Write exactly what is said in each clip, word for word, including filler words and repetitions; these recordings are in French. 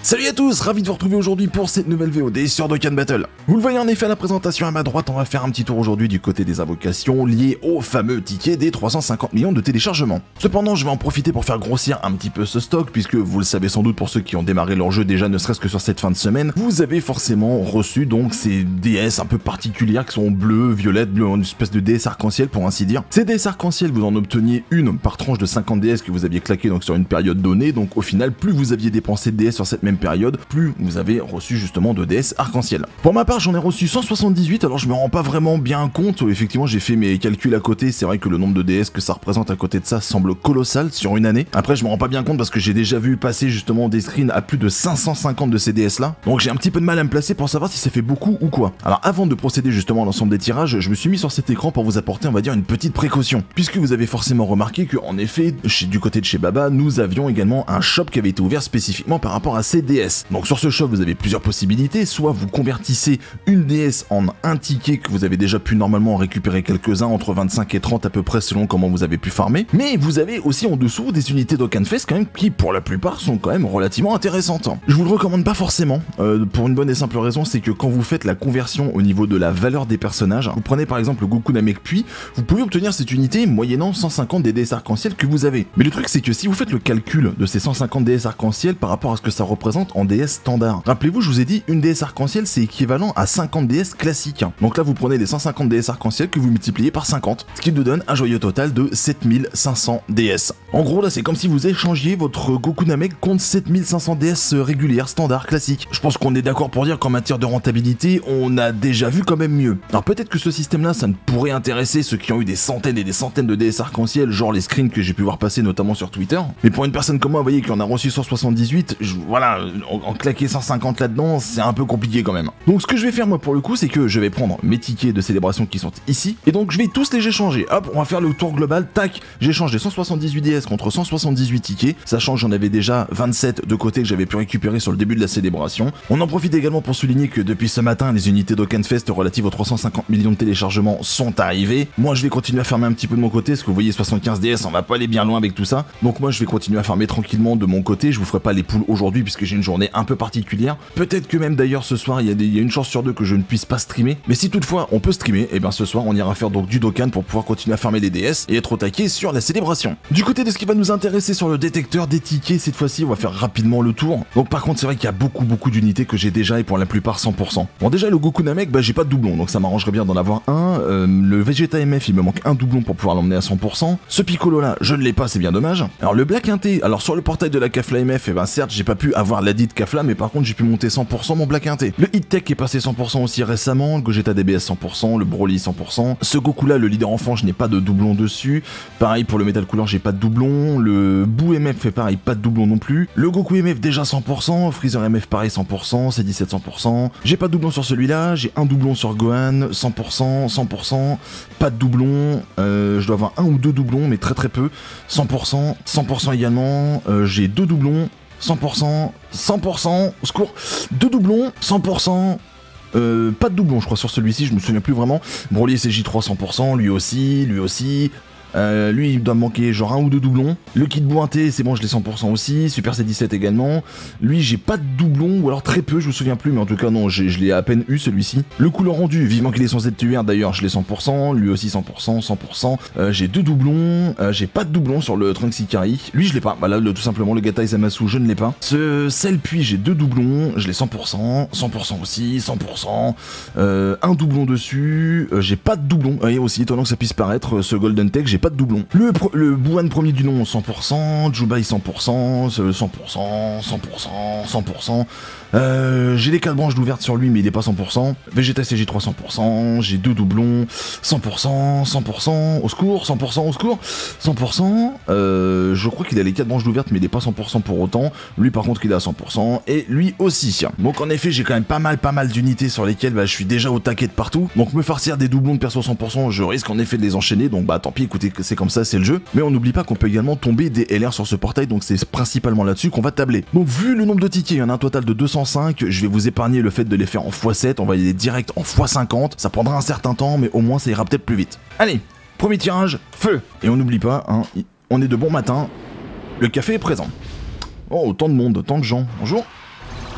Salut à tous, ravi de vous retrouver aujourd'hui pour cette nouvelle V O D sur Dokkan Battle. Vous le voyez en effet à la présentation à ma droite, on va faire un petit tour aujourd'hui du côté des invocations liées au fameux ticket des trois cent cinquante millions de téléchargements. Cependant, je vais en profiter pour faire grossir un petit peu ce stock, puisque vous le savez sans doute pour ceux qui ont démarré leur jeu déjà ne serait-ce que sur cette fin de semaine, vous avez forcément reçu donc ces D S un peu particulières qui sont bleues, violettes, bleues, une espèce de D S arc-en-ciel pour ainsi dire. Ces D S arc-en-ciel, vous en obteniez une par tranche de cinquante D S que vous aviez claqué donc sur une période donnée, donc au final, plus vous aviez dépensé de D S sur cette même période, plus vous avez reçu justement de D S arc-en-ciel. Pour ma part, j'en ai reçu cent soixante-dix-huit, alors je me rends pas vraiment bien compte, effectivement j'ai fait mes calculs à côté, c'est vrai que le nombre de D S que ça représente à côté de ça semble colossal sur une année. Après je me rends pas bien compte parce que j'ai déjà vu passer justement des screens à plus de cinq cent cinquante de ces D S là, donc j'ai un petit peu de mal à me placer pour savoir si ça fait beaucoup ou quoi. Alors avant de procéder justement à l'ensemble des tirages, je me suis mis sur cet écran pour vous apporter on va dire une petite précaution, puisque vous avez forcément remarqué que en effet, chez, du côté de chez Baba, nous avions également un shop qui avait été ouvert spécifiquement par rapport à ces D S. Donc sur ce shop vous avez plusieurs possibilités, soit vous convertissez une D S en un ticket que vous avez déjà pu normalement récupérer quelques-uns, entre vingt-cinq et trente à peu près selon comment vous avez pu farmer, mais vous avez aussi en dessous des unités Dokkan Fest quand même qui pour la plupart sont quand même relativement intéressantes. Je vous le recommande pas forcément, euh, pour une bonne et simple raison, c'est que quand vous faites la conversion au niveau de la valeur des personnages, vous prenez par exemple le Goku Namek-Puis, vous pouvez obtenir cette unité moyennant cent cinquante des D S arc-en-ciel que vous avez. Mais le truc c'est que si vous faites le calcul de ces cent cinquante D S arc-en-ciel par rapport à ce que ça représente en D S standard, rappelez-vous, je vous ai dit, une D S arc-en-ciel c'est équivalent à cinquante D S classiques. Donc là vous prenez les cent cinquante D S arc-en-ciel que vous multipliez par cinquante, ce qui vous donne un joyeux total de sept mille cinq cents D S. En gros là c'est comme si vous échangiez votre Goku Namek contre sept mille cinq cents D S régulières, standard, classiques. Je pense qu'on est d'accord pour dire qu'en matière de rentabilité, on a déjà vu quand même mieux. Alors peut-être que ce système là ça ne pourrait intéresser ceux qui ont eu des centaines et des centaines de D S arc-en-ciel, genre les screens que j'ai pu voir passer notamment sur Twitter. Mais pour une personne comme moi, vous voyez, qui en a reçu cent soixante-dix-huit, je, voilà, en, en claquer cent cinquante là-dedans, c'est un peu compliqué quand même. Donc ce que je vais faire moi pour le coup, c'est que je vais prendre mes tickets de célébration qui sont ici, et donc je vais tous les échanger. Hop, on va faire le tour global, tac, j'échange les cent soixante-dix-huit D S contre cent soixante-dix-huit tickets, sachant que j'en avais déjà vingt-sept de côté que j'avais pu récupérer sur le début de la célébration. On en profite également pour souligner que depuis ce matin, les unités Dokkan Fest relatives aux trois cent cinquante millions de téléchargements sont arrivées. Moi je vais continuer à farmer un petit peu de mon côté, parce que vous voyez soixante-quinze D S, on va pas aller bien loin avec tout ça. Donc moi je vais continuer à farmer tranquillement de mon côté, je vous ferai pas les poules aujourd'hui puisque j'ai une journée un peu particulière. Peut-être que même d'ailleurs ce soir il y, a des, il y a une chance sur deux que je ne puisse pas streamer, mais si toutefois on peut streamer, et bien ce soir on ira faire donc du Dokkan pour pouvoir continuer à farmer des D S et être au taquet sur la célébration. Du côté de ce qui va nous intéresser sur le détecteur des tickets, cette fois-ci on va faire rapidement le tour. Donc par contre c'est vrai qu'il y a beaucoup beaucoup d'unités que j'ai déjà et pour la plupart cent pour cent. Bon déjà le Goku Namek, bah j'ai pas de doublon, donc ça m'arrangerait bien d'en avoir un. Euh, le Vegeta M F il me manque un doublon pour pouvoir l'emmener à cent pour cent. Ce Piccolo là je ne l'ai pas, c'est bien dommage. Alors le Black Inté, alors sur le portail de la Kafla M F, et eh ben certes j'ai pas pu avoir la dite Kafla, mais par contre j'ai pu monter cent pour cent mon Black Inté. Le Hit Tech est passé cent pour cent aussi récemment, le Gogeta D B S cent pour cent, le Broly cent pour cent. Ce Goku là, le leader enfant, je n'ai pas de doublon dessus. Pareil pour le Metal Cooler, j'ai pas de doublon. Le Boo M F fait pareil, pas de doublon non plus. Le Goku M F déjà cent pour cent, Freezer M F pareil cent pour cent, C dix-sept cent pour cent. J'ai pas de doublon sur celui-là, j'ai un doublon sur Gohan, cent pour cent, cent pour cent, pas de doublon. Euh, je dois avoir un ou deux doublons, mais très très peu. cent pour cent, cent pour cent également. Euh, j'ai deux doublons. cent pour cent, cent pour cent, au secours, deux doublons, cent pour cent, euh, pas de doublons je crois sur celui-ci, je me souviens plus vraiment. Broly C J trois cent pour cent, lui aussi, lui aussi. Euh, lui il doit me manquer genre un ou deux doublons. Le Kid Bouinté c'est bon, je l'ai cent pour cent aussi. Super C dix-sept également. Lui j'ai pas de doublons ou alors très peu, je me souviens plus, mais en tout cas non, je l'ai à peine eu celui-ci. Le couleur rendu, vivement qu'il est censé être tuer d'ailleurs, je l'ai cent pour cent. Lui aussi cent pour cent, cent pour cent. Euh, j'ai deux doublons. Euh, j'ai pas de doublons sur le Trunks Ikari. Lui je l'ai pas. Voilà, le, tout simplement le Gatai Zamasu je ne l'ai pas. Ce Cell puis j'ai deux doublons. Je l'ai cent pour cent, cent pour cent aussi, cent pour cent. Euh, un doublon dessus. Euh, j'ai pas de doublons. Et aussi étonnant que ça puisse paraître, ce Golden Tech, j'ai pas de doublon. Le, le Bouhan premier du nom cent pour cent, Jubai cent pour cent, cent pour cent, cent pour cent, cent pour cent. Euh, j'ai les quatre branches d'ouvertes sur lui mais il est pas cent pour cent. Vegeta C G trois cent pour cent, j'ai deux doublons, cent pour cent, cent pour cent, au secours, cent pour cent, au secours, cent pour cent. Euh, je crois qu'il a les quatre branches d'ouvertes mais il est pas cent pour cent pour autant. Lui par contre il est à cent pour cent et lui aussi. Donc en effet j'ai quand même pas mal pas mal d'unités sur lesquelles bah, je suis déjà au taquet de partout. Donc me farcir des doublons de perso cent pour cent, je risque en effet de les enchaîner. Donc bah tant pis, écoutez, c'est comme ça, c'est le jeu. Mais on n'oublie pas qu'on peut également tomber des L R sur ce portail, donc c'est principalement là-dessus qu'on va tabler. Donc vu le nombre de tickets, il y en a un total de deux cent cinq, je vais vous épargner le fait de les faire en fois sept, on va y aller direct en fois cinquante, ça prendra un certain temps, mais au moins ça ira peut-être plus vite. Allez, premier tirage, feu. Et on n'oublie pas, hein, on est de bon matin, le café est présent. Oh, tant de monde, tant de gens, bonjour.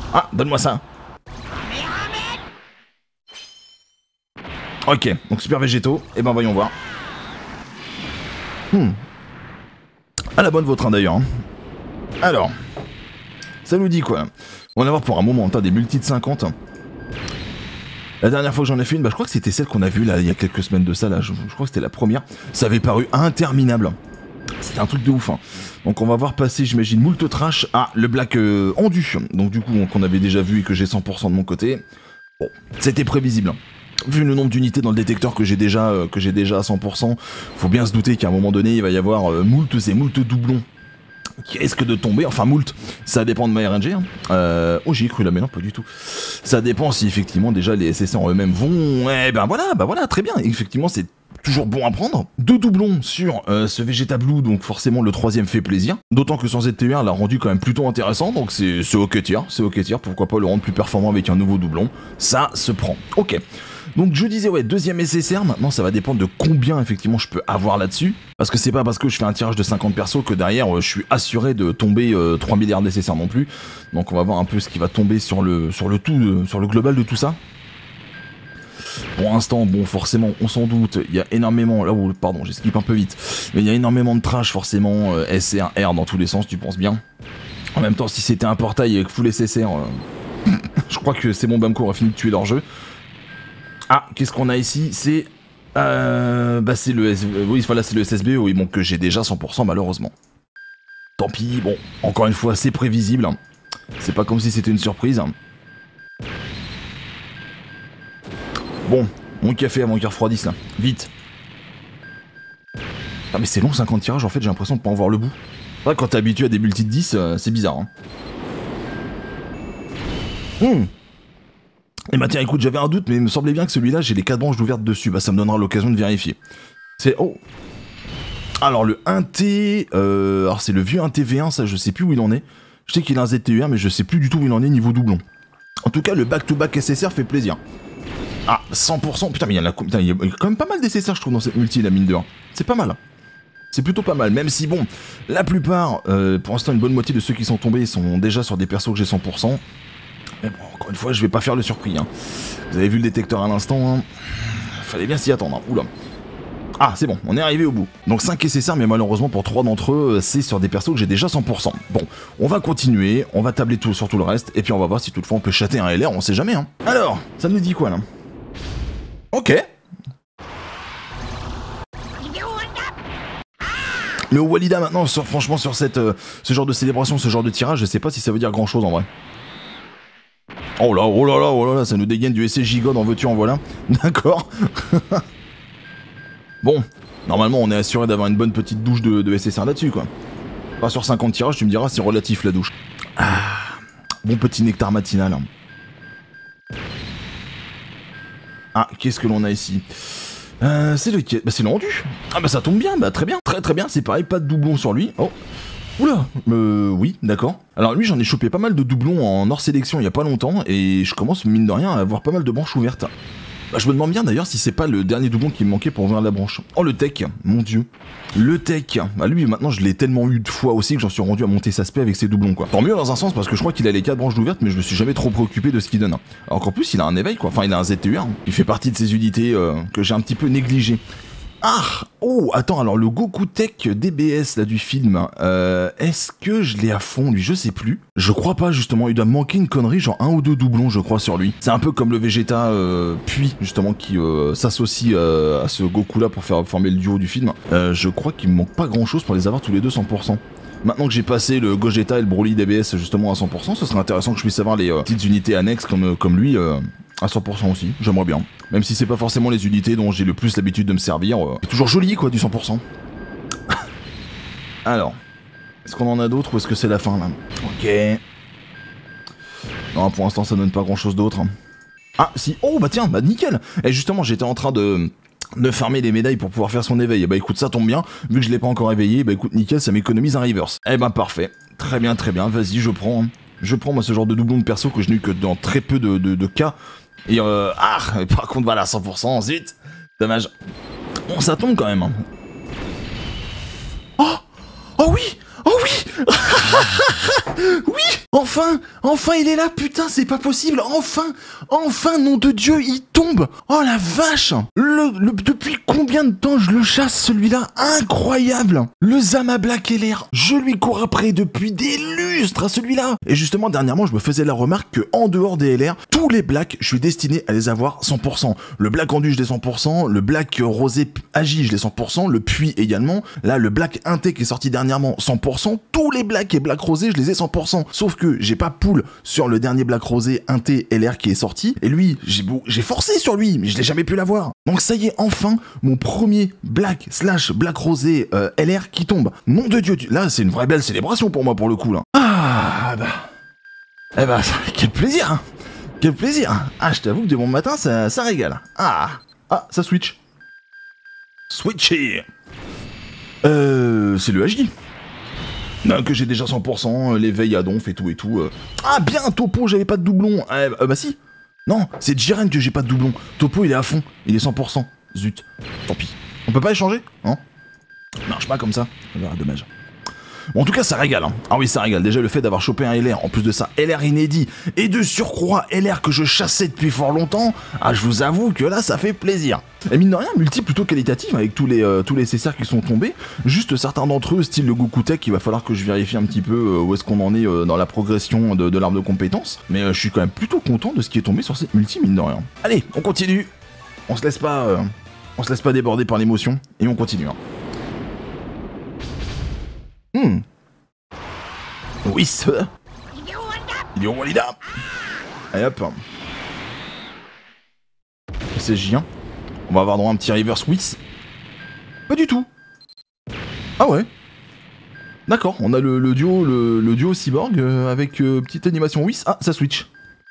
Ah, donne-moi ça. Ok, donc super végétaux. Et ben voyons voir. Hmm. À la bonne votre d'ailleurs. Hein. Alors, ça nous dit quoi? On va voir pour un moment, t'as des multis de cinquante. La dernière fois que j'en ai fait une, bah, je crois que c'était celle qu'on a vue là il y a quelques semaines de ça là. Je, je crois que c'était la première. Ça avait paru interminable. C'était un truc de ouf. Hein. Donc on va voir passer, j'imagine, moult trash. Ah, le black euh, endu. Donc du coup, qu'on avait déjà vu et que j'ai cent pour cent de mon côté. Bon, c'était prévisible. Hein. Vu le nombre d'unités dans le détecteur que j'ai déjà, euh, que j'ai déjà à cent pour cent, faut bien se douter qu'à un moment donné, il va y avoir euh, moult et moult doublons qui risquent de tomber. Enfin, moult, ça dépend de ma R N G. Hein. Euh, oh, j'y ai cru là, mais non, pas du tout. Ça dépend si effectivement déjà les S S C en eux-mêmes vont. Eh ben voilà, bah voilà, très bien. Effectivement, c'est toujours bon à prendre. Deux doublons sur euh, ce Vegeta Blue, donc forcément le troisième fait plaisir. D'autant que son Z T U R l'a rendu quand même plutôt intéressant, donc c'est ok tier, c'est ok tier. Pourquoi pas le rendre plus performant avec un nouveau doublon. Ça se prend. Ok. Donc je disais ouais, deuxième S S R, maintenant ça va dépendre de combien effectivement je peux avoir là-dessus. Parce que c'est pas parce que je fais un tirage de cinquante persos que derrière euh, je suis assuré de tomber euh, trois milliards d'S S R non plus. Donc on va voir un peu ce qui va tomber sur le, sur le tout, euh, sur le global de tout ça. Pour l'instant, bon forcément on s'en doute, il y a énormément, là oh, pardon j'ai skip un peu vite, mais il y a énormément de trash forcément, euh, S R, R dans tous les sens, tu penses bien. En même temps si c'était un portail avec full S S R, euh, je crois que c'est bon Bamco aurait fini de tuer leur jeu. Ah, qu'est-ce qu'on a ici? C'est... Euh... Bah c'est le... S... Oui, voilà, c'est le S S B, oui, bon, que j'ai déjà cent pour cent malheureusement. Tant pis, bon, encore une fois, c'est prévisible. C'est pas comme si c'était une surprise. Bon, mon café avant qu'il refroidisse, là. Vite. Ah mais c'est long, cinquante tirages, en fait, j'ai l'impression de pas en voir le bout. Ouais, quand t'es habitué à des multis de dix, euh, c'est bizarre, hein. Hum. Et bah tiens écoute, j'avais un doute mais il me semblait bien que celui-là j'ai les quatre branches ouvertes dessus, bah ça me donnera l'occasion de vérifier. C'est... Oh. Alors le un T... Euh, alors c'est le vieux un T V un, ça je sais plus où il en est. Je sais qu'il a un Z T U R mais je sais plus du tout où il en est niveau doublon. En tout cas le back-to-back S S R fait plaisir. Ah, cent pour cent, putain mais il y, en a... Putain, il y a quand même pas mal d'S S R je trouve dans cette multi la mine de un. C'est pas mal. C'est plutôt pas mal, même si bon, la plupart, euh, pour l'instant une bonne moitié de ceux qui sont tombés sont déjà sur des persos que j'ai cent pour cent. Mais bon, encore une fois, je vais pas faire le surpris. Hein. Vous avez vu le détecteur à l'instant. Hein. Fallait bien s'y attendre. Hein. Oula. Ah, c'est bon, on est arrivé au bout. Donc cinq S S R, mais malheureusement pour trois d'entre eux, c'est sur des persos que j'ai déjà cent pour cent. Bon, on va continuer, on va tabler tout sur tout le reste, et puis on va voir si toutefois on peut chater un L R, on sait jamais. Hein. Alors, ça nous dit quoi là? Ok. Le Walida maintenant, sur, franchement, sur cette, euh, ce genre de célébration, ce genre de tirage, je sais pas si ça veut dire grand chose en vrai. Oh là, oh là là, oh là là, ça nous dégaine du S S J God, en veux-tu, en voilà. D'accord. Bon, normalement on est assuré d'avoir une bonne petite douche de, de S S R là-dessus, quoi. Pas sur cinquante tirages, tu me diras, c'est relatif la douche. Ah, bon petit nectar matinal. Ah, qu'est-ce que l'on a ici? Euh, c'est lequel? Bah c'est le rendu. Ah bah ça tombe bien, bah très bien, très très bien, c'est pareil, pas de doublon sur lui. Oh. Oula, euh, oui, d'accord. Alors lui, j'en ai chopé pas mal de doublons en hors sélection il y a pas longtemps, et je commence, mine de rien, à avoir pas mal de branches ouvertes. Bah, je me demande bien d'ailleurs si c'est pas le dernier doublon qui me manquait pour ouvrir la branche. Oh, le tech, mon dieu. Le tech. Bah lui, maintenant, je l'ai tellement eu de fois aussi que j'en suis rendu à monter sa spé avec ses doublons, quoi. Tant mieux dans un sens, parce que je crois qu'il a les quatre branches ouvertes, mais je me suis jamais trop préoccupé de ce qu'il donne. Alors qu'en plus, il a un éveil, quoi. Enfin, il a un Z T U R. Il fait partie de ces unités euh, que j'ai un petit peu négligées. Ah! Oh, attends, alors le Goku Tech D B S là du film, euh, est-ce que je l'ai à fond lui? Je sais plus. Je crois pas justement, il doit manquer une connerie, genre un ou deux doublons je crois sur lui. C'est un peu comme le Vegeta euh, puis justement qui euh, s'associe euh, à ce Goku là pour faire former le duo du film. Euh, je crois qu'il me manque pas grand chose pour les avoir tous les deux cent pour cent. Maintenant que j'ai passé le Gogeta et le Broly D B S justement à cent pour cent, ce serait intéressant que je puisse avoir les euh, petites unités annexes comme, comme lui euh, à cent pour cent aussi, j'aimerais bien. Même si c'est pas forcément les unités dont j'ai le plus l'habitude de me servir. Euh, c'est toujours joli quoi du cent pour cent. Alors, est-ce qu'on en a d'autres ou est-ce que c'est la fin là? Ok. Non, pour l'instant ça donne pas grand chose d'autre. Ah si, oh bah tiens, bah nickel. Et justement j'étais en train de... de farmer les médailles pour pouvoir faire son éveil. Et bah écoute, ça tombe bien, vu que je l'ai pas encore éveillé, bah écoute, nickel, ça m'économise un reverse. Eh bah parfait, très bien, très bien, vas-y, je prends. Hein. Je prends moi ce genre de doublon de perso que je n'ai eu que dans très peu de, de, de cas. Et euh, ah, par contre voilà, cent pour cent, zut, dommage. Bon, ça tombe quand même. Hein. Oh, oh oui, oh oui. Oui! Enfin! Enfin, il est là, putain, c'est pas possible! Enfin! Enfin, nom de Dieu, il tombe! Oh la vache! Le, le, depuis combien de temps je le chasse, celui-là? Incroyable! Le Zama Black L R, je lui cours après depuis des lustres à celui-là! Et justement, dernièrement, je me faisais la remarque que en dehors des L R, tous les Blacks, je suis destiné à les avoir cent pour cent. Le Black Endu, je l'ai cent pour cent, le Black Rosé Agi, je l'ai cent pour cent, le Puits également. Là, le Black Inté qui est sorti dernièrement, cent pour cent. Tous les Black et Black Rosé, je les ai cent pour cent. Sauf que j'ai pas pool sur le dernier Black Rosé Inté L R qui est sorti. Et lui, j'ai beau, j'ai forcé sur lui, mais je l'ai jamais pu l'avoir. Donc ça y est, enfin, mon premier Black slash Black Rosé euh, L R qui tombe. Nom de Dieu, là, c'est une vraie belle célébration pour moi, pour le coup, là. Ah, bah... Eh bah, quel plaisir, hein. Quel plaisir. Ah, je t'avoue que de bon matin, ça, ça régale. Ah, ah, ça switch. Switché. Euh, c'est le H D. Non, que j'ai déjà cent pour cent, l'éveil à donf et tout et tout. Euh. Ah, bien, Topo, j'avais pas de doublon. Euh, euh, bah si. Non, c'est Jiren que j'ai pas de doublon. Topo, il est à fond. Il est cent pour cent. Zut. Tant pis. On peut pas échanger? Non. Marche pas comme ça. Ah, dommage. Bon, en tout cas, ça régale, hein. Ah oui, ça régale. Déjà, le fait d'avoir chopé un L R, en plus de ça, L R inédit, et de surcroît, L R que je chassais depuis fort longtemps, ah, je vous avoue que là, ça fait plaisir. Et mine de rien, multi plutôt qualitatif, avec tous les, euh, tous les C C R qui sont tombés, juste certains d'entre eux, style le Goku Tech, il va falloir que je vérifie un petit peu euh, où est-ce qu'on en est euh, dans la progression de, de l'arbre de compétences, mais euh, je suis quand même plutôt content de ce qui est tombé sur cette multi, mine de rien. Allez, on continue. On se laisse pas, euh, on se laisse pas déborder par l'émotion, et on continue, hein. Hmm. Oui, ça. Idiot Walida. Allez hop. C'est J un. On va avoir droit à un petit reverse whiz. Pas du tout. Ah ouais. D'accord, on a le, le duo le, le duo cyborg euh, avec euh, petite animation whiz. Ah, ça switch.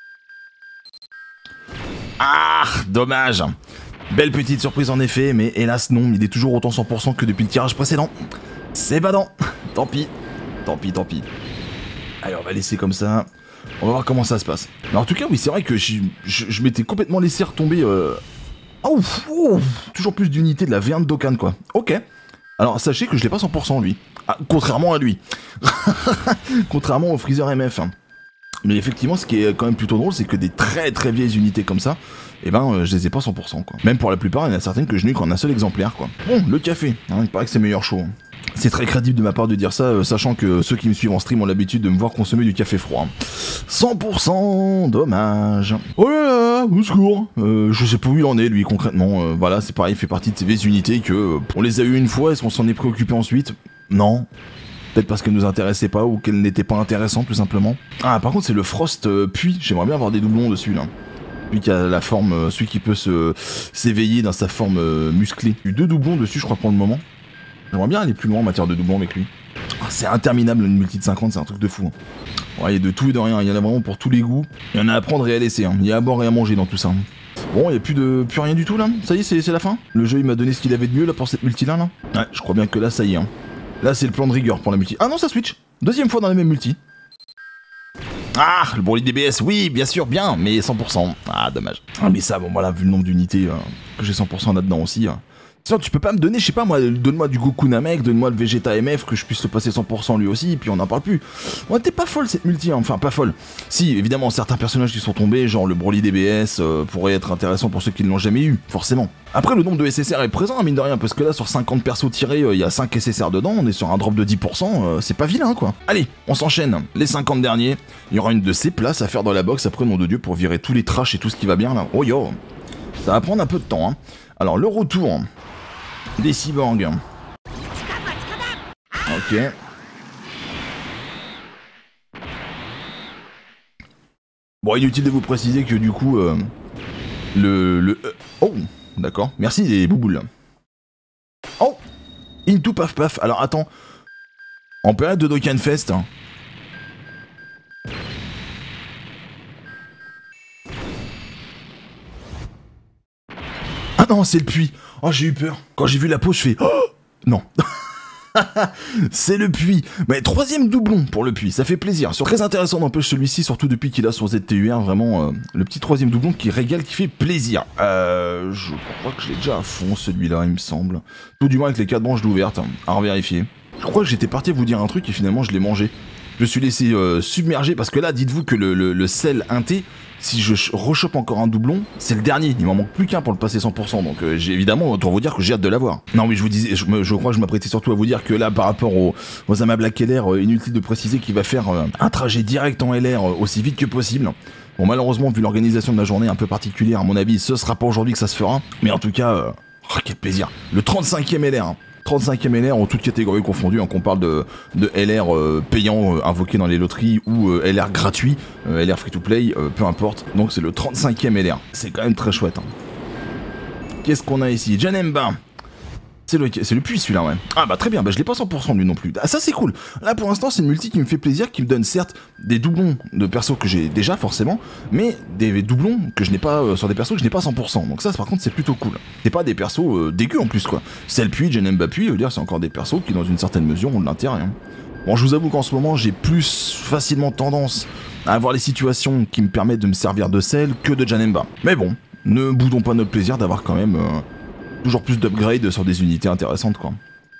Ah, dommage. Belle petite surprise en effet, mais hélas non, il est toujours autant cent pour cent que depuis le tirage précédent. C'est badant. Tant pis. Tant pis, tant pis. Allez, on va laisser comme ça. On va voir comment ça se passe. Mais en tout cas, oui, c'est vrai que je, je, je m'étais complètement laissé retomber... Euh... Oh, oh, toujours plus d'unités de la V un de Dokkan, quoi. Ok. Alors, sachez que je l'ai pas cent pour cent, lui. Ah, contrairement à lui. Contrairement au Freezer M F. Mais effectivement, ce qui est quand même plutôt drôle, c'est que des très très vieilles unités comme ça, eh ben, euh, je les ai pas cent pour cent, quoi. Même pour la plupart, il y en a certaines que je n'ai qu'en un seul exemplaire, quoi. Bon, le café. Hein, il paraît que c'est meilleur chaud. C'est très crédible de ma part de dire ça, euh, sachant que ceux qui me suivent en stream ont l'habitude de me voir consommer du café froid. cent pour cent, dommage. Oh là là, au secours. Euh, je sais pas où il en est, lui, concrètement. Euh, voilà, c'est pareil, il fait partie de ces vieilles unités que... Euh, on les a eu une fois, est-ce qu'on s'en est préoccupé ensuite? Non. Peut-être parce qu'elles nous intéressaient pas, ou qu'elles n'étaient pas intéressantes, tout simplement. Ah, par contre, c'est le Frost euh, Puits. J'aimerais bien avoir des doublons dessus, là. Celui qui a la forme... Euh, celui qui peut se s'éveiller dans sa forme euh, musclée. Il y a eu deux doublons dessus, je crois, pour le moment. J'aimerais bien aller plus loin en matière de doublons avec lui. Ah, c'est interminable une multi de cinquante, c'est un truc de fou. Hein. Ouais, il y a de tout et de rien, il y en a vraiment pour tous les goûts. Il y en a à prendre et à laisser, hein. Il y a à boire et à manger dans tout ça. Bon, il n'y a plus, de... plus rien du tout là. Ça y est, c'est la fin. Le jeu il m'a donné ce qu'il avait de mieux là pour cette multi là, là. Ouais, je crois bien que là ça y est. Hein. Là c'est le plan de rigueur pour la multi. Ah non, ça switch. Deuxième fois dans la même multi. Ah, le Broly D B S, oui, bien sûr, bien, mais cent pour cent. Ah, dommage. Ah, mais ça, bon voilà, vu le nombre d'unités euh, que j'ai cent pour cent là-dedans aussi. Hein. Sinon, tu peux pas me donner, je sais pas moi, donne-moi du Goku Namek, donne-moi le Vegeta M F, que je puisse le passer cent pour cent lui aussi, et puis on n'en parle plus. Ouais, t'es pas folle cette multi, hein. Enfin pas folle. Si, évidemment, certains personnages qui sont tombés, genre le Broly D B S, euh, pourraient être intéressants pour ceux qui ne l'ont jamais eu, forcément. Après, le nombre de S S R est présent, mine de rien, parce que là, sur cinquante persos tirés, il euh, y a cinq S S R dedans, on est sur un drop de dix pour cent, euh, c'est pas vilain, quoi. Allez, on s'enchaîne. Les cinquante derniers, il y aura une de ces places à faire dans la box, après, nom de Dieu, pour virer tous les trash et tout ce qui va bien, là. Oh yo, ça va prendre un peu de temps, hein. Alors, le retour... des cyborgs. Ok. Bon, inutile de vous préciser que du coup, euh, le... le euh, oh, d'accord. Merci les bouboules. Oh, Into Paf Paf. Alors, attends. En période de Dokkan Fest... Hein. Ah non, c'est le puits. Oh, j'ai eu peur. Quand j'ai vu la pause, je fais... Oh non. C'est le puits. Mais troisième doublon pour le puits, ça fait plaisir. Sur très intéressant n'empêche celui-ci, surtout depuis qu'il a son Z T U R, vraiment euh, le petit troisième doublon qui régale, qui fait plaisir. Euh, je crois que je l'ai déjà à fond celui-là, il me semble. Tout du moins avec les quatre branches d'ouvertes, à revérifier. Je crois que j'étais parti vous dire un truc et finalement je l'ai mangé. Je me suis laissé euh, submerger parce que là, dites-vous que le, le, le sel inté, si je rechoppe encore un doublon, c'est le dernier. Il m'en manque plus qu'un pour le passer cent pour cent. Donc euh, j'ai évidemment, autant vous dire que j'ai hâte de l'avoir. Non mais je vous disais, je, me, je crois que je m'apprêtais surtout à vous dire que là, par rapport au, aux Ama Black L R, euh, inutile de préciser qu'il va faire euh, un trajet direct en L R euh, aussi vite que possible. Bon, malheureusement, vu l'organisation de la journée un peu particulière, à mon avis, ce sera pas aujourd'hui que ça se fera. Mais en tout cas, euh, oh, quel plaisir. Le trente-cinquième L R, hein. trente-cinquième L R en toutes catégories confondues, hein, qu'on parle de, de L R euh, payant euh, invoqué dans les loteries ou euh, L R gratuit, euh, L R free to play, euh, peu importe. Donc c'est le trente-cinquième L R. C'est quand même très chouette. Hein. Qu'est-ce qu'on a ici? Janemba. C'est le, c'est le puits celui-là, ouais. Ah bah très bien, bah je l'ai pas cent pour cent lui non plus. Ah ça c'est cool. Là pour l'instant c'est une multi qui me fait plaisir, qui me donne certes des doublons de persos que j'ai déjà forcément, mais des doublons que je n'ai pas euh, sur des persos que je n'ai pas à cent pour cent. Donc ça par contre c'est plutôt cool. C'est pas des persos euh, dégueux en plus quoi. C'est le puits, Janemba puits, je veux dire c'est encore des persos qui dans une certaine mesure ont de l'intérêt. Hein. Bon je vous avoue qu'en ce moment j'ai plus facilement tendance à avoir les situations qui me permettent de me servir de sel que de Janemba. Mais bon, ne boudons pas notre plaisir d'avoir quand même... Euh, toujours plus d'upgrades sur des unités intéressantes quoi.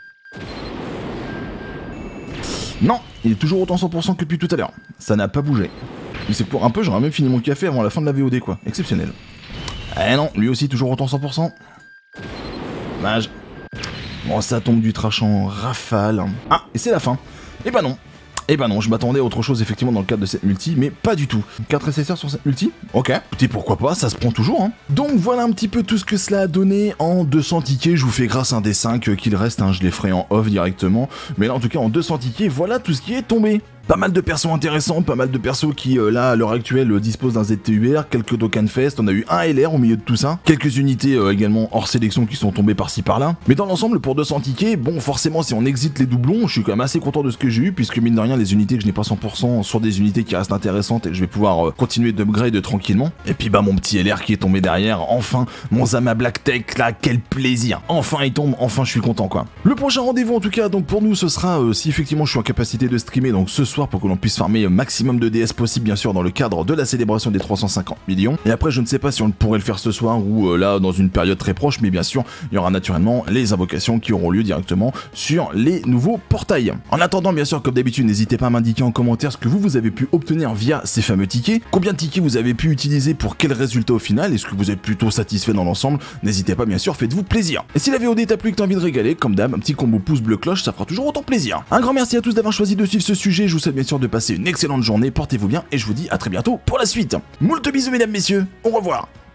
Non, il est toujours autant cent pour cent que depuis tout à l'heure. Ça n'a pas bougé. Mais c'est pour un peu, j'aurais même fini mon café avant la fin de la V O D quoi. Exceptionnel. Eh non, lui aussi toujours autant cent pour cent. Dommage. Bon, ça tombe du trash en rafale. Ah, et c'est la fin. Eh ben non. Eh ben non, je m'attendais à autre chose effectivement dans le cadre de cette multi, mais pas du tout. quatre S S R sur cette multi? Ok. Écoutez, pourquoi pas, ça se prend toujours, hein. Donc voilà un petit peu tout ce que cela a donné en deux cents tickets. Je vous fais grâce un des cinq euh, qu'il reste, hein, je les ferai en off directement. Mais là en tout cas en deux cents tickets, voilà tout ce qui est tombé. Pas mal de persos intéressants, pas mal de persos qui, euh, là, à l'heure actuelle, euh, disposent d'un Z T U R, quelques Dokkanfest, on a eu un L R au milieu de tout ça, quelques unités euh, également hors sélection qui sont tombées par-ci par-là. Mais dans l'ensemble, pour deux cents tickets, bon, forcément, si on exite les doublons, je suis quand même assez content de ce que j'ai eu, puisque mine de rien, les unités que je n'ai pas cent pour cent sont des unités qui restent intéressantes et que je vais pouvoir euh, continuer d'upgrade tranquillement. Et puis, bah, mon petit L R qui est tombé derrière, enfin, mon Zama Black Tech, là, quel plaisir. Enfin, il tombe, enfin, je suis content, quoi. Le prochain rendez-vous, en tout cas, donc pour nous, ce sera, euh, si effectivement je suis en capacité de streamer, donc ce soir, pour que l'on puisse farmer un maximum de D S possible bien sûr dans le cadre de la célébration des trois cent cinquante millions. Et après je ne sais pas si on pourrait le faire ce soir ou euh, là dans une période très proche, mais bien sûr il y aura naturellement les invocations qui auront lieu directement sur les nouveaux portails. En attendant bien sûr comme d'habitude n'hésitez pas à m'indiquer en commentaire ce que vous, vous avez pu obtenir via ces fameux tickets, combien de tickets vous avez pu utiliser pour quel résultat au final, est-ce que vous êtes plutôt satisfait dans l'ensemble, n'hésitez pas bien sûr, faites-vous plaisir. Et si la V O D t'a plu et que t'as envie de régaler, comme d'hab, un petit combo pouce bleu cloche, ça fera toujours autant plaisir. Un grand merci à tous d'avoir choisi de suivre ce sujet, je vous souhaite bien sûr de passer une excellente journée, portez-vous bien et je vous dis à très bientôt pour la suite. Moult bisous mesdames, messieurs, au revoir.